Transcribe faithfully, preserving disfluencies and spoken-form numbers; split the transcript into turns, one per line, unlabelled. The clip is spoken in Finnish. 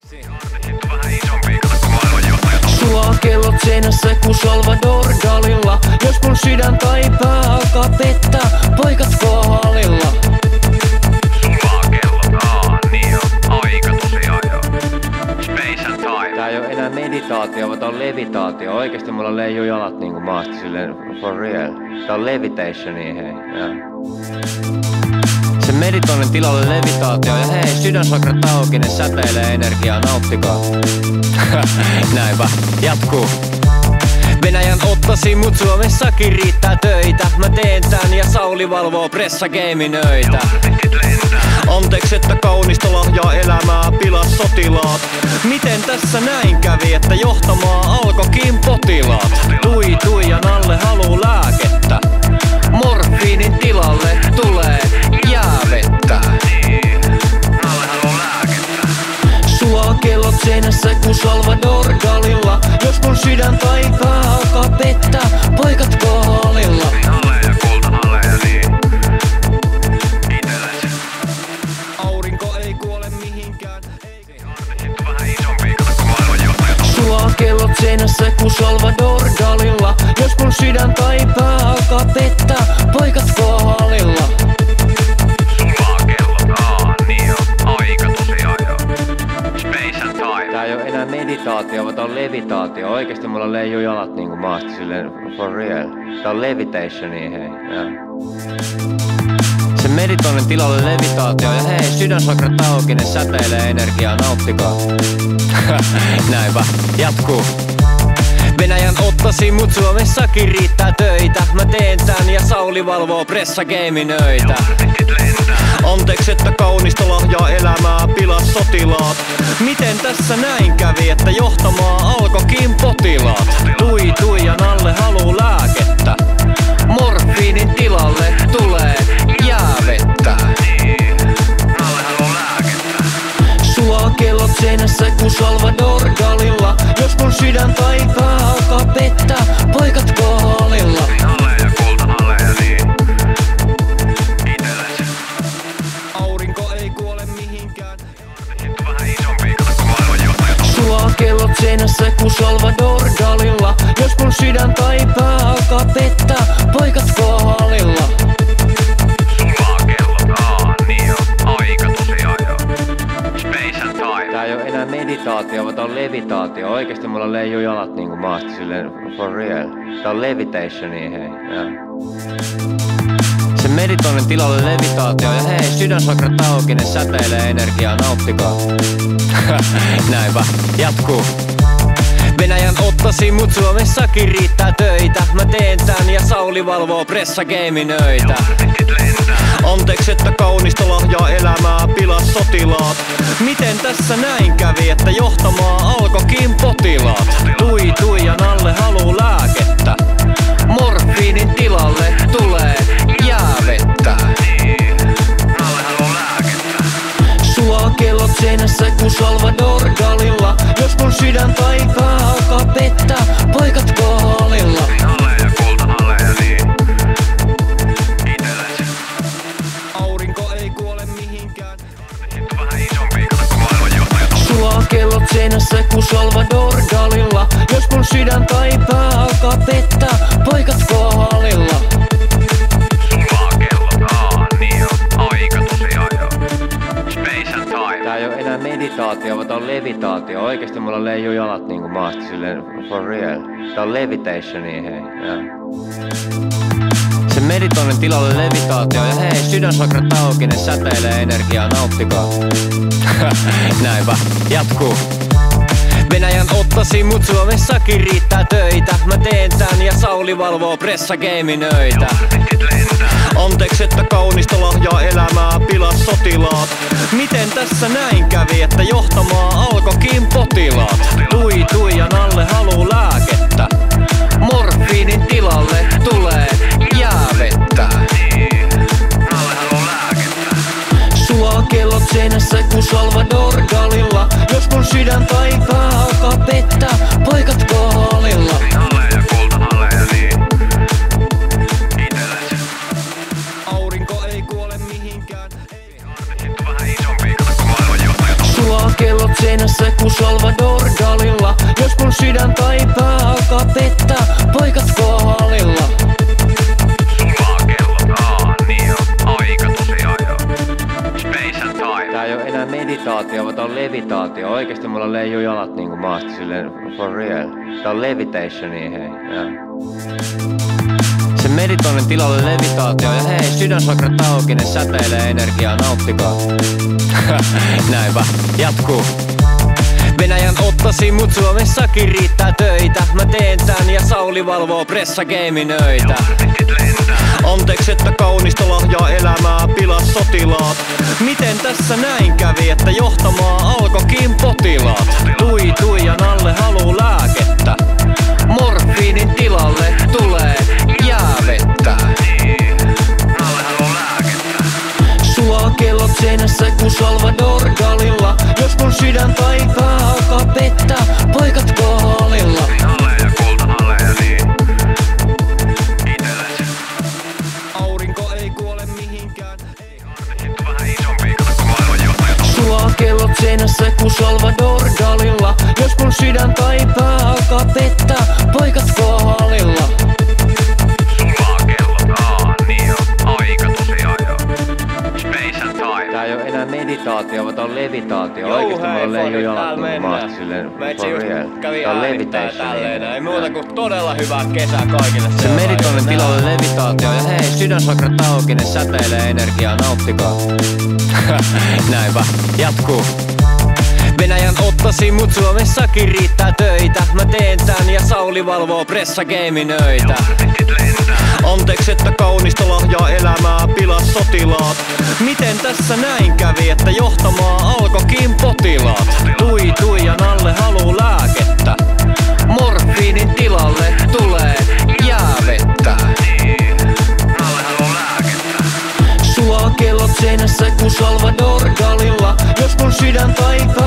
Sulaa kellot seinässä ku Salvador Dalilla. Jos mun sydän tai pää alkaa pettää, poikat kohdalla.
Sulaa kellot, aa, niin on. Aika tosiaan joo. Space and time.
Tää ei oo enää meditaatio, vaan tää on levitaatio. Oikeesti mulla leijuu jalat niinku maasta silleen for real. Tää on levitationi, hei. Ja. Se meditoinnin tilalle levitaatio ja hei, sydänsakrat auki, ne säteilee energiaa, nauttikaa. Näinpä, jatkuu. Venäjän ottasi, mut Suomessakin riittää töitä. Mä teen tän ja Sauli valvoo pressageiminöitä. Anteeksi, että kaunista lahjaa elämää pilas sotilaat. Miten tässä näin kävi, että johtamaa alkoikin potilaat? Tui tuijan alle haluu lääkettä. Morfiinin tilalle tulee jäävettä. Sulaa kellot seinässä ku Salvador Dalilla. Jos mun sydän tai pää alkaa pettää, poikat kohdalla. Aurinko ei kuole mihinkään. Sulaa kellot seinässä ku Salvador Dalilla. Jos mun sydän tai pää alkaa pettää, poikat kohdalla.
Sulaa kellot, aa, niin on. Aika tosiaan joo. Space and time.
Tää ei oo enää meditaatio, vaan tää on levitaatio. Oikeesti mulla leijuu jalat niinku maasta silleen for real. Tää on levitationi, hei. Ja. Se meditoinnin tilalle levitaatio ja hei, sydänsakrat auki, ne säteilee energiaa, nauttikaa. Näinpä, jatkuu. Venäjän ottasi, mut Suomessakin riittää töitä. Mä teen tän ja Sauli valvoo pressageiminöitä. Anteeksi, että kaunista lahjaa elämää pilas sotilaat. Miten tässä näin kävi, että johtamaa alkoikin potilaat? Tui tuijan alle haluu lääkettä. Morfiinin tilalle tulee jäävettä. Sulaa kellot seinässä ku Salvador Dalilla. Jos mun sydän tai pää alkaa pettää, poikat kohdalla. Aurinko ei kuole mihinkään. Sulaa kellot seinässä ku Salvador Dalilla. Jos mun sydän tai pää alkaa pettää, poikat kohdalla.
Sulaa kellot, aa, niin on. Aika tosiaan joo. Space and time.
Tää ei oo enää meditaatio, vaan tää on levitaatio. Oikeesti mulla leijuu jalat niinku maasta silleen for real. Tää on levitationi, hei. Ja. Se meditoinnin tilalle levitaatio ja hei, sydänsakrat auki, ne säteilee energiaa, nauttikaa. Näinpä, jatkuu. Venäjän ottasi, mut Suomessakin riittää töitä. Mä teen tän ja Sauli valvoo pressageiminöitä. Anteeksi, että kaunista lahjaa elämää pilas sotilaat. Miten tässä näin kävi, että johtamaa alkoikin potilaat? Tui tuijan alle haluu lääkettä. Morfiinin tilalle tulee jäävettä. Sulaa kellot seinässä ku Salvador Dalilla. Jos mun sydän tai pää alkaa pettää, poikat kohdalla. Aurinko ei kuole mihinkään. Sulaa kellot seinässä ku Salvador Dalilla. Jos mun sydän tai pää alkaa pettää, poikat kohdalla.
Sulaa kellot, aa, niin on. Aika tosiaan joo. Space and time.
Tää ei oo enää meditaatio, vaan tää on levitaatio. Oikeesti mulla leijuu jalat niinku maasta silleen for real. Tää on levitationi, hei. Ja. Se meditoinnin tilalle levitaatio ja hei, sydänsakrat auki, ne säteilee energiaa, nauttikaa. Näinpä, jatkuu. Venäjän ottasi, mut Suomessakin riittää töitä. Mä teen tän ja Sauli valvoo pressageiminöitä. Anteeksi, että kaunista lahjaa elämää pilas sotilaat. Miten tässä näin kävi, että johtamaa alkoikin potilaat? Tui tuijan alle haluu lääkettä. Morfiinin tilalle tulee jäävettä. Sulaa kellot seinässä ku Salvador Dalilla. Jos mun sydän tai pää alkaa pettää, poikat kohdalla. Aurinko ei kuole mihinkään.
Sulaa kellot seinässä ku Salvador Dalilla. Jos mun sydän tai pää alkaa pettää, poikatko hallilla?
Sulaa kellot, aa, niin on aika tosiaan jo. Space and time.
Tää ei oo enää meditaatio, vaan tää on levitaatio. Oikeesti mulla leijuu jalat niinku maasta silleen for real. Tää on levitationi, hei. Ja. Se meditoinnin tilalle levitaatio ja hei, sydänsakrat auki, ne säteilee energiaa, nauttikaa. Näinpä, jatkuu. Venäjän ottasi, mut Suomessakin riittää töitä. Mä teen tän ja Sauli valvoo pressageiminöitä. Anteeksi, että kaunista lahjaa elämää pilas sotilaat. Miten tässä näin kävi, että johtamaan alkokin potilaat? Tui tuijan alle haluu lääkettä. Morfiinin tilalle tulee jäävettä. Sulaa kellot seinässä ku Salvador Dalilla. Jos mun sydän tai pää alkaa pettää, poikatko hallilla?
Halleja, kultahalleja, niin. Itelles.
Aurinko ei kuole mihinkään.
Sitten on vähän isompi, kato kun maailmanjohtajat on.
Sulaa kellot seinässä ku Salvador Dalilla. Jos mun sydän tai pää alkaa pettää, poikatko hallilla?
Sulaa kellot, aa, niin on aika tosiaan jo. Space and time.
Tää ei oo enää meditaatio, vaan tää on levitaatio.
Joo,
Oikeesti
hei,
mulla leijuu
Fori,
jalat
täällä
niinku maasta
mennään.
silleen
Mä itse
for
just
real.
kävin
Tää on
äänittää
levitationi.
tälleen. Ei muuta kuin todella hyvää kesää kaikille
Se
seuraajille.
meditoinnin tilalle levitaatio ja hei, sydänsakrat auki, ne säteilee energiaa, nauttikaa. Näinpä, jatkuu. Venäjän ottasi, mut Suomessakin riittää töitä. Mä teen tän ja Sauli valvoo pressageiminöitä. Anteeksi, että kaunista lahjaa elämää pilas sotilaat. Miten tässä näin kävi, että johtamaan alkokin potilaat? Tui tuijan alle haluu lääkettä. Morfiinin tilalle tulee jäävettä. Sulaa kellot seinässä ku Salvador Dalilla. Jos mun sydän tai pää